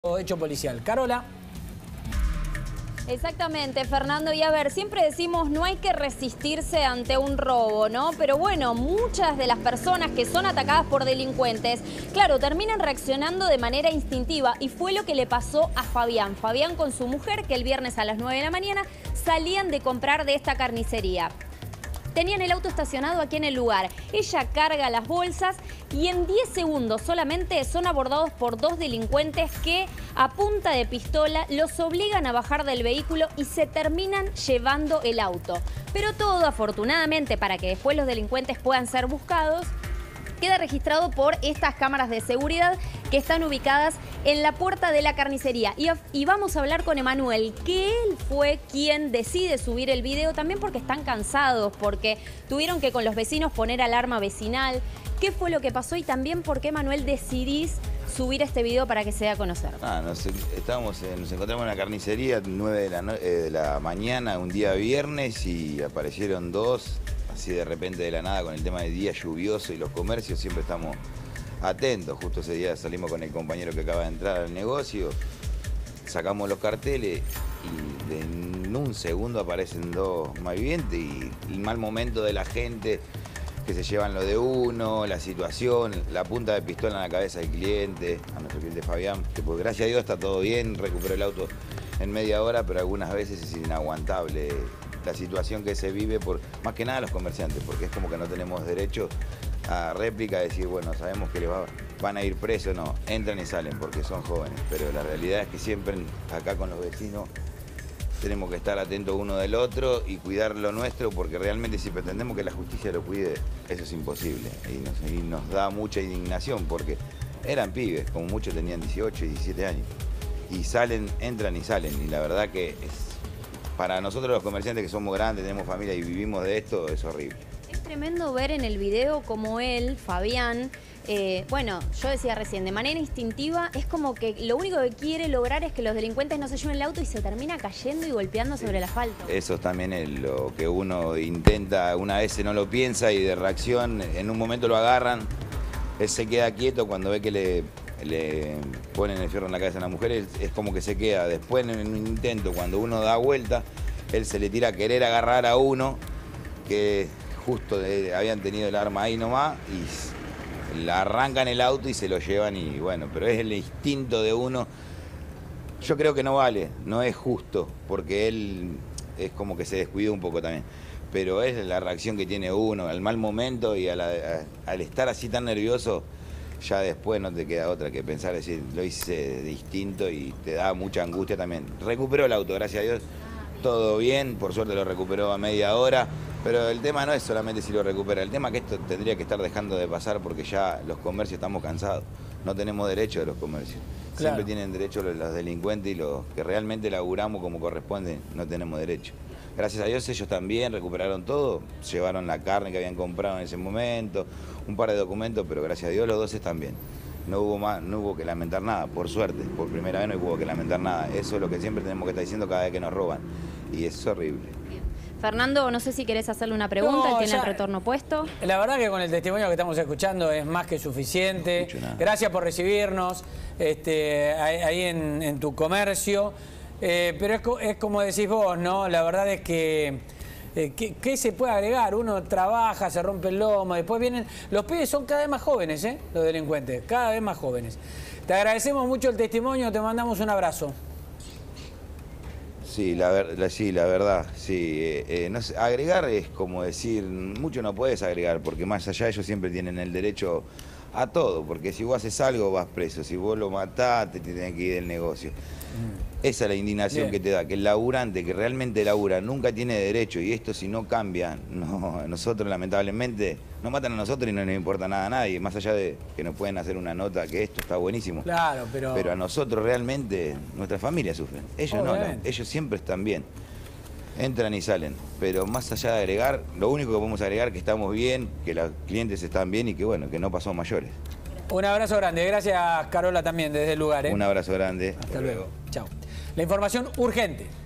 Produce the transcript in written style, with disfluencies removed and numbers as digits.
hecho policial. Carola. Exactamente, Fernando. Y a ver, siempre decimos no hay que resistirse ante un robo, ¿no? Pero bueno, muchas de las personas que son atacadas por delincuentes, claro, terminan reaccionando de manera instintiva y fue lo que le pasó a Fabián. Fabián con su mujer, que el viernes a las 9 de la mañana salían de comprar de esta carnicería. Tenían el auto estacionado aquí en el lugar. Ella carga las bolsas y en 10 segundos solamente son abordados por dos delincuentes que a punta de pistola los obligan a bajar del vehículo y se terminan llevando el auto. Pero todo, afortunadamente, para que después los delincuentes puedan ser buscados, queda registrado por estas cámaras de seguridad que están ubicadas en la puerta de la carnicería. Y vamos a hablar con Emanuel, que él fue quien decide subir el video, también porque están cansados, porque tuvieron que con los vecinos poner alarma vecinal. ¿Qué fue lo que pasó? Y también por qué, Emanuel, decidís subir este video para que se dé a conocer. Nos encontramos en una carnicería 9 de la mañana, un día viernes, y aparecieron dos, así de repente de la nada, con el tema de día lluvioso y los comercios siempre estamos atentos. Justo ese día salimos con el compañero que acaba de entrar al negocio, sacamos los carteles y en un segundo aparecen dos malvivientes y el mal momento de la gente que se llevan lo de uno, la situación, la punta de pistola en la cabeza del cliente, a nuestro cliente Fabián, que pues gracias a Dios está todo bien, recuperó el auto en media hora, pero algunas veces es inaguantable la situación que se vive por más que nada los comerciantes, porque es como que no tenemos derecho a réplica, a decir, bueno, sabemos que van a ir presos, no, entran y salen porque son jóvenes, pero la realidad es que siempre acá con los vecinos tenemos que estar atentos uno del otro y cuidar lo nuestro, porque realmente si pretendemos que la justicia lo cuide, eso es imposible. Y nos da mucha indignación, porque eran pibes, como muchos tenían 18 y 17 años, y entran y salen, y la verdad que es, para nosotros los comerciantes que somos grandes, tenemos familia y vivimos de esto, es horrible. Es tremendo ver en el video como él, Fabián, bueno, yo decía recién, de manera instintiva, es como que lo único que quiere lograr es que los delincuentes no se lleven el auto y se termina cayendo y golpeando sobre el asfalto. Eso también es lo que uno intenta, una vez no lo piensa y de reacción, en un momento lo agarran, él se queda quieto cuando ve que le ponen el fierro en la cabeza a la mujer, es como que se queda. Después en un intento, cuando uno da vuelta, él se le tira a querer agarrar a uno que justo habían tenido el arma ahí nomás y la arrancan el auto y se lo llevan y bueno, pero es el instinto de uno. Yo creo que no vale, no es justo, porque él es como que se descuidó un poco también. Pero es la reacción que tiene uno al mal momento y al estar así tan nervioso, ya después no te queda otra que pensar, decir, lo hice distinto y te da mucha angustia también. Recuperó el auto, gracias a Dios, todo bien, por suerte lo recuperó a media hora, pero el tema no es solamente si lo recupera, el tema es que esto tendría que estar dejando de pasar porque ya los comercios estamos cansados, no tenemos derecho de los comercios. Claro. Siempre tienen derecho los delincuentes y los que realmente laburamos como corresponde, no tenemos derecho. Gracias a Dios ellos también recuperaron todo, llevaron la carne que habían comprado en ese momento, un par de documentos, pero gracias a Dios los dos están bien. No hubo que lamentar nada, por suerte, por primera vez no hubo que lamentar nada. Eso es lo que siempre tenemos que estar diciendo cada vez que nos roban y es horrible. Bien. Fernando, no sé si querés hacerle una pregunta, él tiene el retorno puesto. La verdad que con el testimonio que estamos escuchando es más que suficiente. Gracias por recibirnos ahí en tu comercio. Pero es como decís vos, ¿no? La verdad es que ¿qué se puede agregar? Uno trabaja, se rompe el lomo, después vienen... Los pibes son cada vez más jóvenes, los delincuentes, cada vez más jóvenes. Te agradecemos mucho el testimonio, te mandamos un abrazo. Sí, la verdad, sí. No sé, agregar es como decir, mucho no puedes agregar, porque más allá ellos siempre tienen el derecho a todo, porque si vos haces algo vas preso, si vos lo matás te tenés que ir del negocio. Esa es la indignación que te da, que el laburante que realmente labura nunca tiene derecho, y esto si no cambia, nosotros lamentablemente nos matan a nosotros y no nos importa nada a nadie, más allá de que nos pueden hacer una nota que esto está buenísimo. Claro, pero a nosotros realmente, nuestra familia sufren, ellos no, ellos siempre están bien. Entran y salen, pero más allá de agregar, lo único que podemos agregar es que estamos bien, que los clientes están bien y que bueno, que no pasó mayores. Un abrazo grande, gracias Carola también desde el lugar. Un abrazo grande. Hasta luego. Chao. La información urgente.